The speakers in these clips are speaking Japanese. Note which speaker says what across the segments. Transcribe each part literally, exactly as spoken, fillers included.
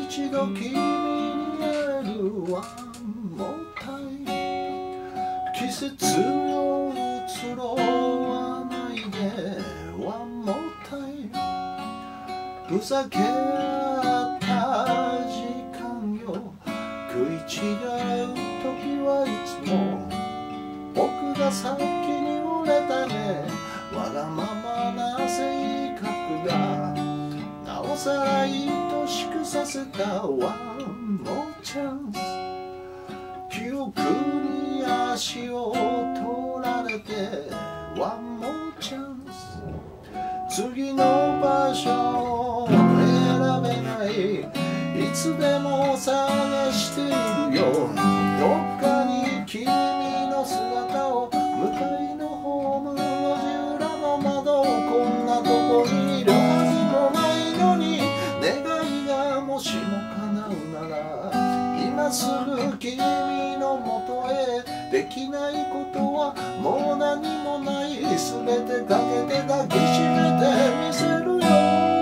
Speaker 1: 一度君に会えるワンモータイム。季節を移ろわないでワンモータイム。ふざけ合った時間よ、食い違う時はいつも僕が先に折れたね。わがままな性格がなおさら愛しくさせたワンモーチャンス。記憶に足を取られてワンモーチャンス。次の場所を選べない、いつでも探しているよ。どっかに君の姿を、向かいのホームの路地裏の窓、こんなとこにいるはずもないのに、願いがもしも叶うなら今すぐ君のもとへ。できないことはもう何もない、すべてかけて抱きしめてみせるよ。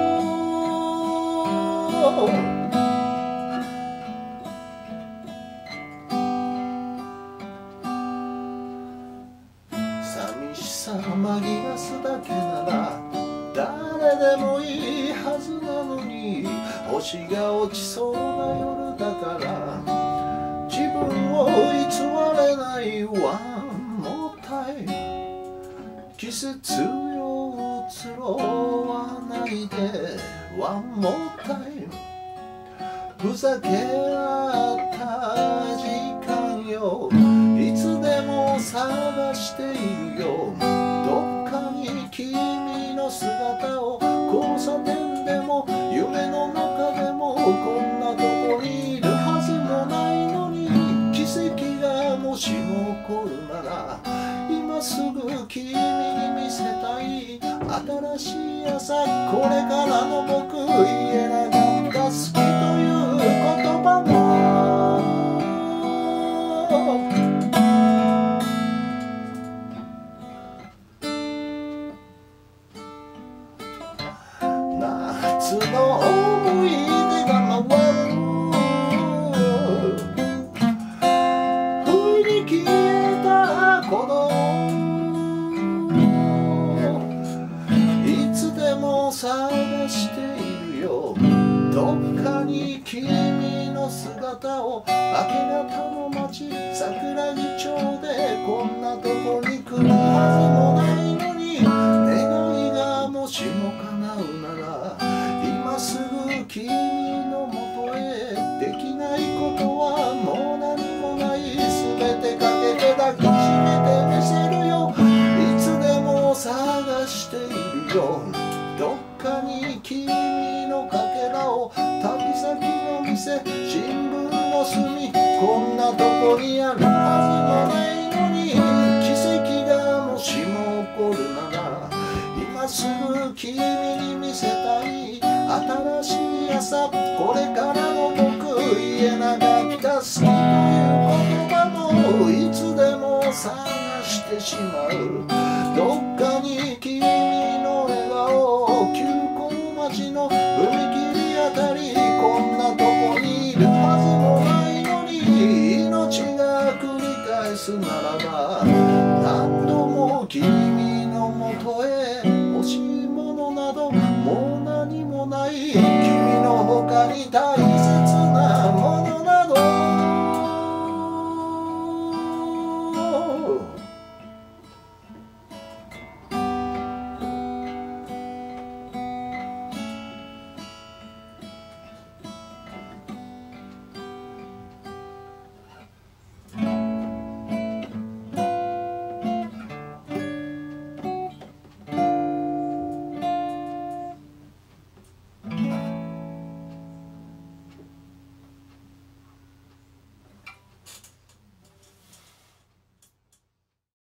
Speaker 1: 寂しさ紛らすだけなら誰でもいいはずなのに、星が落ちそうな夜だから自分を偽れないワンモータイム。季節よ移ろわないでワンモータイム。ふざけ合った時間よ、いつでも探しているよ。どっかに君の姿を、交差点でも夢の中でも、こんなとこにいるはずもないのに、奇跡がもしも起こるなら今すぐ君に見せたい。新しい朝、これからの僕、言えなかった好きという言葉も夏の思い出が回る、不意に消えた頃、いつでも探しているよ。どっかに君の姿を、明け方の街桜木町で、こんなとこに来るはずもないのに、願いがもしも叶うなら今すぐ君のもとへ。できないことはもう何もない、すべてかけて抱きしめてみせるよ。いつでも探しているよ。どっかに君のかけらを、旅先の店、新聞の隅、こんなとこにあるはずもないのに、奇跡がもしも起こるなら今すぐ君に見せたい。新しい朝、これからの僕、言えなかった好きという言葉もいつでも探してしまう。どっかに君の笑顔、急行待ちの踏切あたり、こんなとこにいるはずもないのに、命が繰り返すならば何度も君のもとへ。欲しいものなどもう何もない、君の他に大切